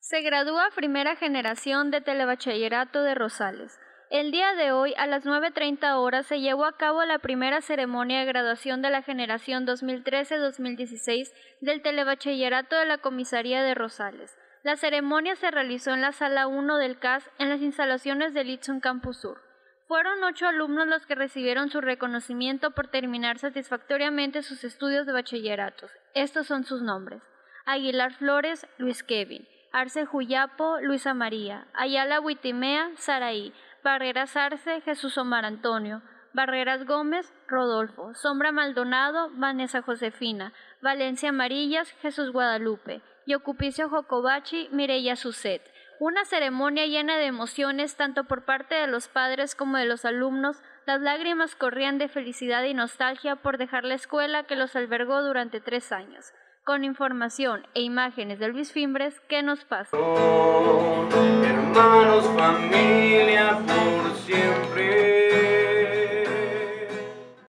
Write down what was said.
Se gradúa primera generación de Telebachillerato de Rosales. El día de hoy, a las 9:30 horas, se llevó a cabo la primera ceremonia de graduación de la generación 2013-2016 del Telebachillerato de la Comisaría de Rosales. La ceremonia se realizó en la Sala 1 del CAS, en las instalaciones del Itzum Campus Sur. Fueron 8 alumnos los que recibieron su reconocimiento por terminar satisfactoriamente sus estudios de bachilleratos. Estos son sus nombres: Aguilar Flores, Luis Kevin; Arce Juyapo, Luisa María; Ayala Huitimea, Saraí; Barreras Arce, Jesús Omar Antonio; Barreras Gómez, Rodolfo; Sombra Maldonado, Vanessa Josefina; Valencia Amarillas, Jesús Guadalupe; Yocupicio Jocobachi, Mireya Suset. Una ceremonia llena de emociones tanto por parte de los padres como de los alumnos. Las lágrimas corrían de felicidad y nostalgia por dejar la escuela que los albergó durante 3 años. Con información e imágenes de Luis Fimbres, ¿qué nos pasa?